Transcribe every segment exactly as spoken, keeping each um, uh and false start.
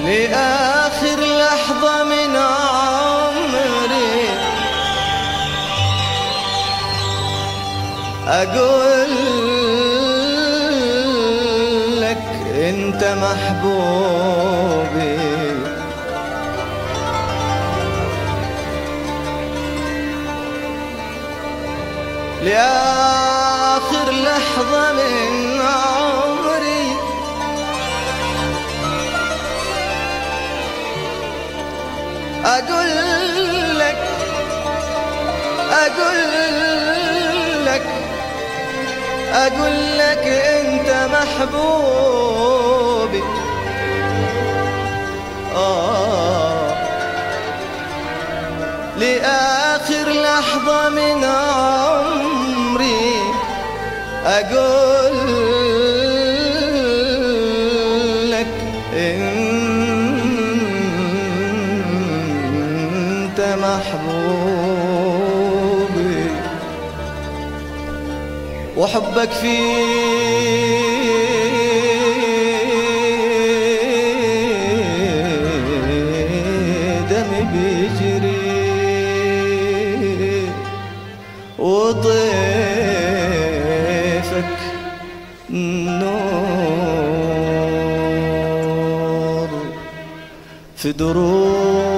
لآخر لحظة من عمري أقول لك أنت محبوبي. لآخر لحظة من عمري أقول لك أقول لك أقول لك أنت محبوبي. آه لآخر لحظة من عمري أقول لك أنت محبوبي. وحبك في دمي بيجري وضيفك نور في دروبي.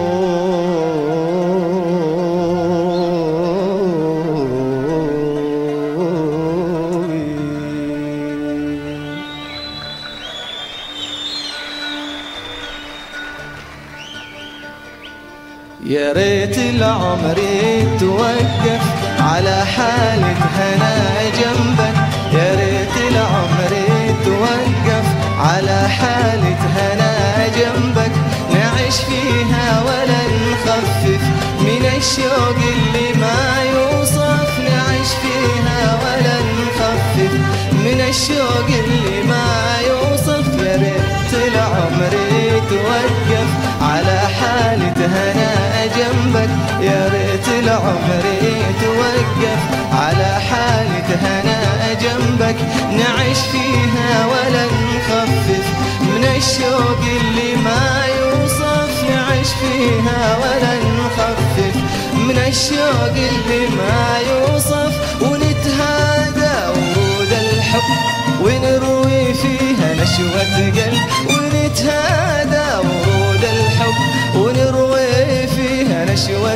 يا ريت العمر يتوقف على حالة هنا جنبك. يا ريت العمر يتوقف على حالة هنا جنبك. نعيش فيها ولا نخفف من الشوق اللي ما يوصف. نعيش فيها ولا نخفف من الشوق اللي ما يوصف. يا ريت العمر يتوقف على حالة هنا جنبك. يا ريت العمر يتوقف على حالة هنا جنبك. نعيش فيها ولا نخفف من الشوق اللي ما يوصف. نعيش فيها ولا نخفف من الشوق اللي ما يوصف. ونتهادى ورود الحب ونروي فيها نشوة قلب. ونتهادى ورود الحب ونروي فيها نشوة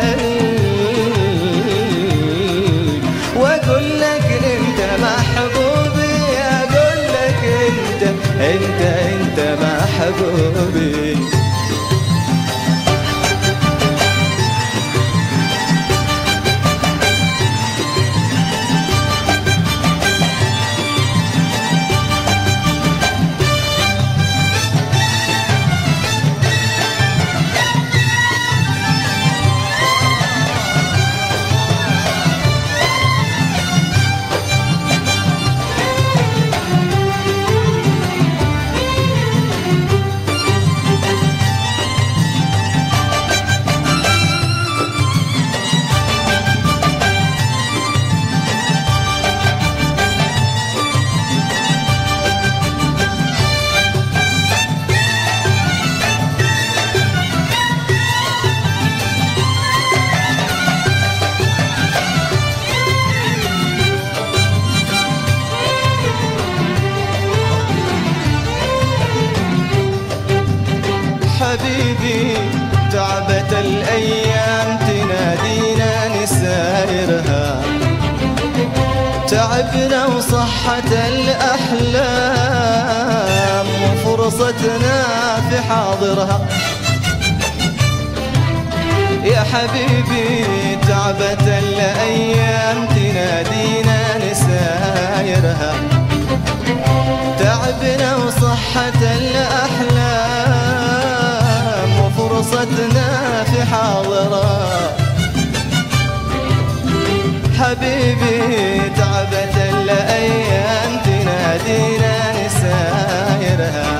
قلب. وأقول لك أنت محبوبي. أقول لك أنت أنت أنت محبوبي. حبيبي تعبت الأيام تنادينا نسايرها. تعبنا وصحت الأحلام وفرصتنا في حاضرها. يا حبيبي تعبت الأيام تنادينا نسايرها. تعبنا وصحت الأحلام وفرصتنا في حاضرها. حبيبي تعبت الأيام تنادينا نسايرها.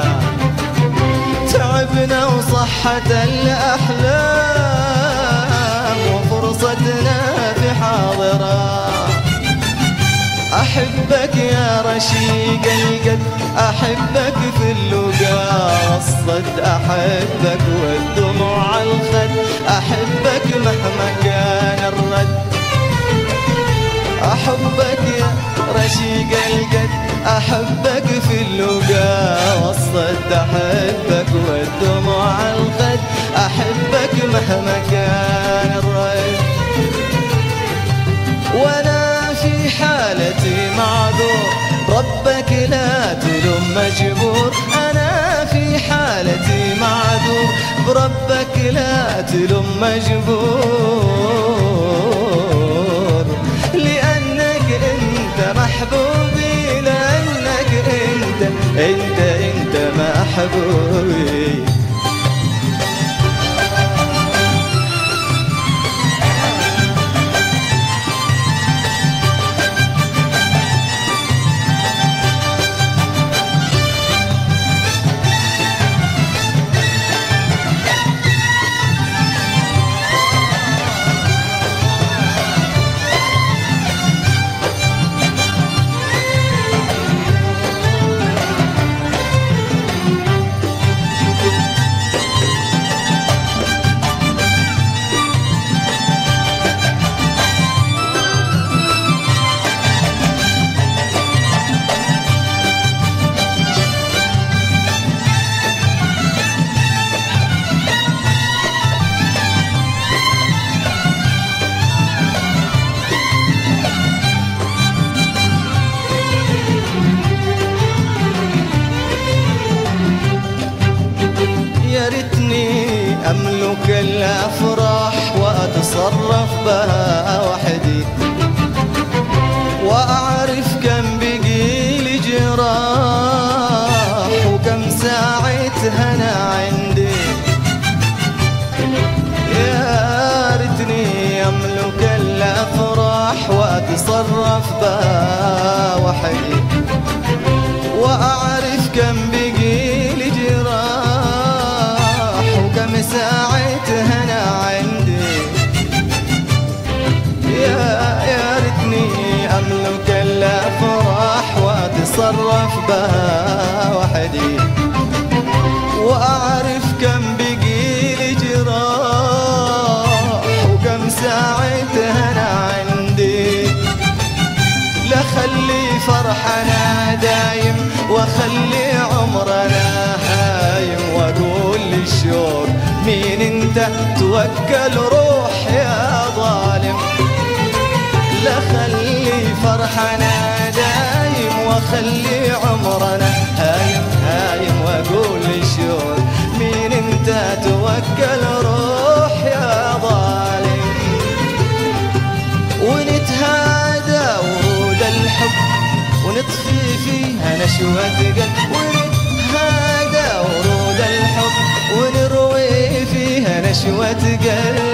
تعبنا وصحت الأحلام وفرصتنا في حاضرها. أحبك يا رشيق القد أحبك في اللقا والصد أحبك والدموع على الخد أحبك مهما كان الرد أحبك يا رشيق القد أحبك في اللقا والصد أحبك والدموع على الخد أحبك مهما كان الرد وأنا في حالتي معذور ربك لا تلوم مجبور أنا في حالتي معذور بربك لا تلوم مجبور لأنك أنت محبوبي لأنك أنت أنت أنت محبوبي أملك الأفراح وأتصرف بها وحدي وأعرف كم بقيلي جراح وكم ساعة هنا عندي يا ريتني أملك الأفراح وأتصرف بها وحدي وأعرف كم بقيلي جراح وكم ساعة هنا عندي يا يا ريتني أملك الأفراح وأتصرف بها وحدي وأعرف كم بقيلي جراح وكم ساعة هنا عندي لا خلي فرحنا دايم وخلي عمرنا هايم واقول للشوق مين انت توكل روح يا ظالم لا خلي فرحنا دايم وخلي عمرنا هايم هايم واقول للشوق مين انت توكل روح يا ظالم ونتهادى ورود الحب ونطفي فيها نشوة قلب ونتهادى ورود الحب ونروي فيها نشوة قلب